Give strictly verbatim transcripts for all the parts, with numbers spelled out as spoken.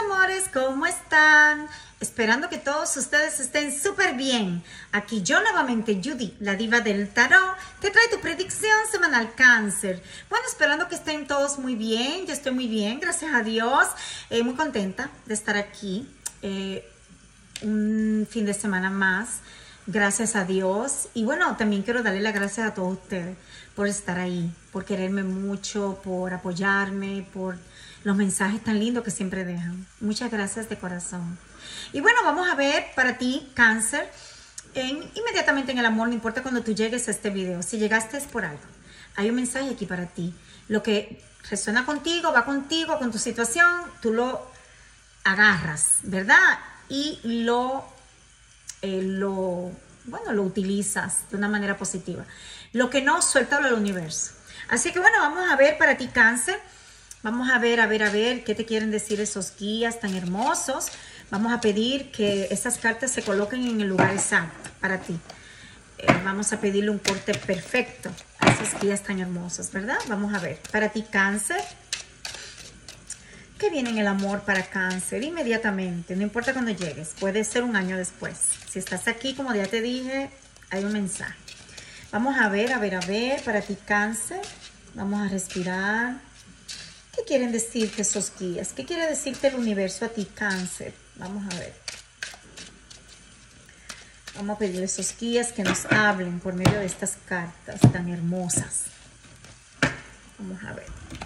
amores, ¿cómo están? Esperando que todos ustedes estén súper bien. Aquí yo nuevamente, Judy, la diva del tarot, te trae tu predicción semanal Cáncer. Bueno, esperando que estén todos muy bien. Yo estoy muy bien, gracias a Dios. Eh, muy contenta de estar aquí. Eh, un fin de semana más. Gracias a Dios. Y bueno, también quiero darle las gracias a todos ustedes por estar ahí, por quererme mucho, por apoyarme, por los mensajes tan lindos que siempre dejan. Muchas gracias de corazón. Y bueno, vamos a ver para ti, Cáncer, en, inmediatamente en el amor, no importa cuando tú llegues a este video. Si llegaste es por algo. Hay un mensaje aquí para ti. Lo que resuena contigo, va contigo, con tu situación, tú lo agarras, ¿verdad? Y lo, eh, lo, bueno, lo utilizas de una manera positiva. Lo que no, suéltalo al universo. Así que bueno, vamos a ver para ti, Cáncer. Vamos a ver, a ver, a ver qué te quieren decir esos guías tan hermosos. Vamos a pedir que esas cartas se coloquen en el lugar exacto para ti. Eh, vamos a pedirle un corte perfecto a esos guías tan hermosos, ¿verdad? Vamos a ver. Para ti, Cáncer. ¿Qué viene en el amor para Cáncer? Inmediatamente, no importa cuando llegues. Puede ser un año después. Si estás aquí, como ya te dije, hay un mensaje. Vamos a ver, a ver, a ver. Para ti, Cáncer. Vamos a respirar. ¿Qué quieren decirte esos guías? ¿Qué quiere decirte el universo a ti, Cáncer? Vamos a ver. Vamos a pedir a esos guías que nos hablen por medio de estas cartas tan hermosas. Vamos a ver.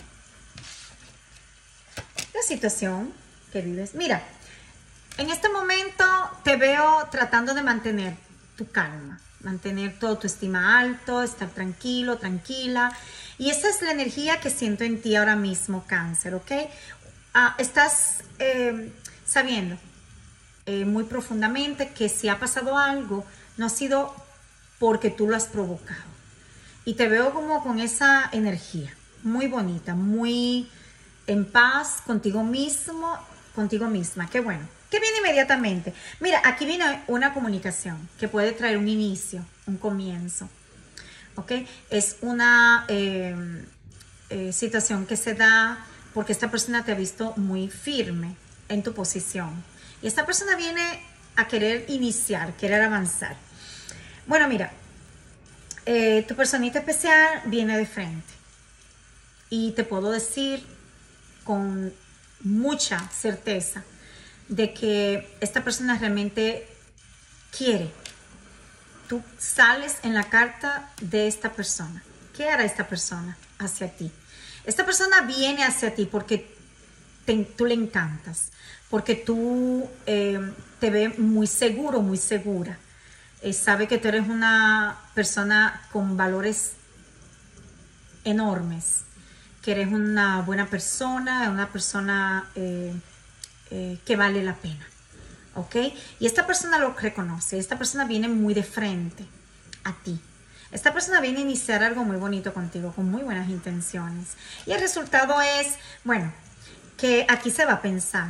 La situación que vives. Mira, en este momento te veo tratando de mantener tu calma, mantener todo tu estima alto, estar tranquilo, tranquila. Y esa es la energía que siento en ti ahora mismo, Cáncer, ¿ok? Ah, estás eh, sabiendo eh, muy profundamente que si ha pasado algo, no ha sido porque tú lo has provocado. Y te veo como con esa energía muy bonita, muy en paz contigo mismo, contigo misma. Qué bueno. ¿Qué viene inmediatamente? Mira, aquí viene una comunicación que puede traer un inicio, un comienzo. ¿Ok? Es una eh, eh, situación que se da porque esta persona te ha visto muy firme en tu posición. Y esta persona viene a querer iniciar, querer avanzar. Bueno, mira, eh, tu personita especial viene de frente. Y te puedo decir con mucha certeza de que esta persona realmente quiere. Tú sales en la carta de esta persona. ¿Qué hará esta persona hacia ti? Esta persona viene hacia ti porque te, tú le encantas, porque tú eh, te ves muy seguro, muy segura. Eh, sabe que tú eres una persona con valores enormes, que eres una buena persona, una persona eh, eh, que vale la pena. ¿Ok? Y esta persona lo reconoce. Esta persona viene muy de frente a ti. Esta persona viene a iniciar algo muy bonito contigo, con muy buenas intenciones. Y el resultado es, bueno, que aquí se va a pensar.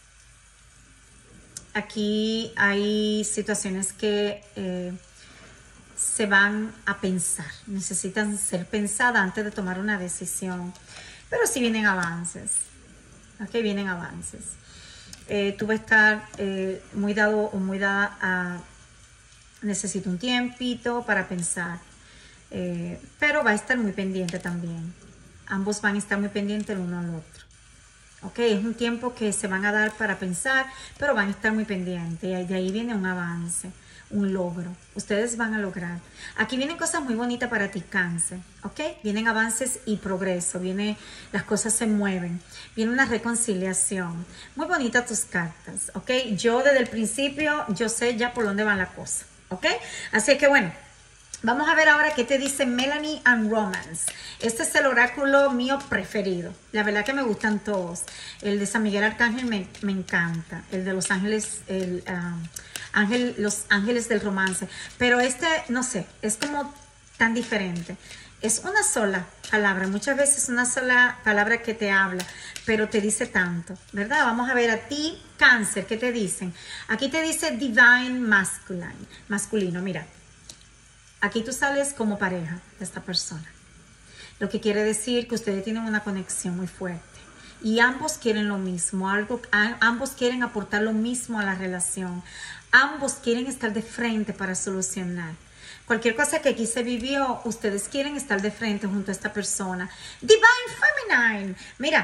Aquí hay situaciones que eh, se van a pensar. Necesitan ser pensadas antes de tomar una decisión. Pero sí vienen avances. ¿Ok? Vienen avances. Eh, tú vas a estar eh, muy dado o muy dada a necesito un tiempito para pensar, eh, pero va a estar muy pendiente también. Ambos van a estar muy pendientes el uno al otro. Ok, es un tiempo que se van a dar para pensar, pero van a estar muy pendientes y de ahí viene un avance, un logro. Ustedes van a lograr. Aquí vienen cosas muy bonitas para ti, Cáncer, ¿ok? Vienen avances y progreso, viene, las cosas se mueven, viene una reconciliación. Muy bonitas tus cartas, ¿ok? Yo desde el principio, yo sé ya por dónde van las cosas, ¿ok? Así que bueno, vamos a ver ahora qué te dice Melanie and Romance. Este es el oráculo mío preferido. La verdad que me gustan todos. El de San Miguel Arcángel me, me encanta. El de los ángeles, el... Uh, Ángel, los ángeles del romance, pero este, no sé, es como tan diferente. Es una sola palabra, muchas veces una sola palabra que te habla, pero te dice tanto, ¿verdad? Vamos a ver a ti, Cáncer, ¿qué te dicen? Aquí te dice Divine Masculine, masculino, mira. Aquí tú sales como pareja de esta persona, lo que quiere decir que ustedes tienen una conexión muy fuerte, y ambos quieren lo mismo, algo, a, ambos quieren aportar lo mismo a la relación, ambos quieren estar de frente para solucionar. Cualquier cosa que aquí se vivió, ustedes quieren estar de frente junto a esta persona. Divine Feminine. Mira.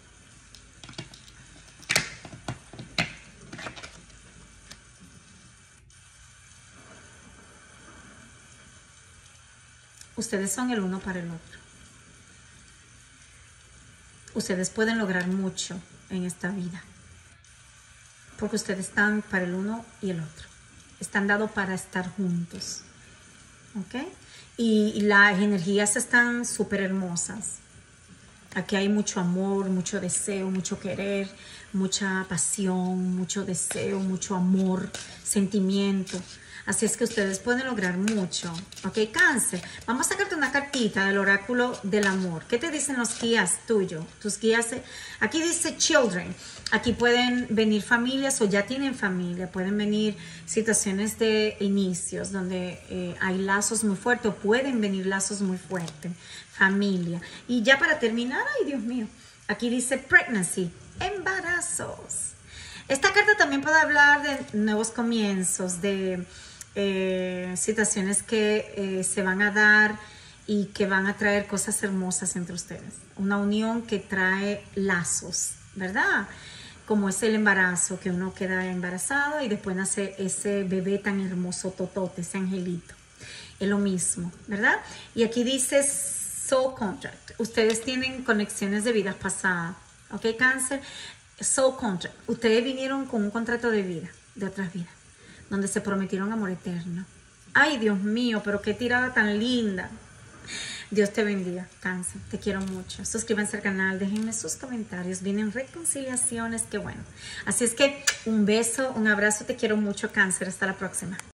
Ustedes son el uno para el otro. Ustedes pueden lograr mucho en esta vida. Porque ustedes están para el uno y el otro. Están dados para estar juntos. ¿Ok? Y, y las energías están súper hermosas. Aquí hay mucho amor, mucho deseo, mucho querer, mucha pasión, mucho deseo, mucho amor, sentimiento. Así es que ustedes pueden lograr mucho. ¿Ok? Cáncer. Vamos a sacarte una cartita del oráculo del amor. ¿Qué te dicen los guías tuyos? Tus guías. Aquí dice children. Aquí pueden venir familias o ya tienen familia. Pueden venir situaciones de inicios donde eh, hay lazos muy fuertes o pueden venir lazos muy fuertes. Familia. Y ya para terminar, ay Dios mío. Aquí dice pregnancy. Embarazos. Esta carta también puede hablar de nuevos comienzos, de eh, situaciones que eh, se van a dar y que van a traer cosas hermosas entre ustedes. Una unión que trae lazos, ¿verdad? Como es el embarazo, que uno queda embarazado y después nace ese bebé tan hermoso, totote, ese angelito. Es lo mismo, ¿verdad? Y aquí dice soul contract. Ustedes tienen conexiones de vidas pasadas, ¿ok, Cáncer? Soul contract. Ustedes vinieron con un contrato de vida, de otras vidas, donde se prometieron amor eterno. Ay, Dios mío, pero qué tirada tan linda. Dios te bendiga, Cáncer. Te quiero mucho. Suscríbanse al canal, déjenme sus comentarios. Vienen reconciliaciones, qué bueno. Así es que un beso, un abrazo. Te quiero mucho, Cáncer. Hasta la próxima.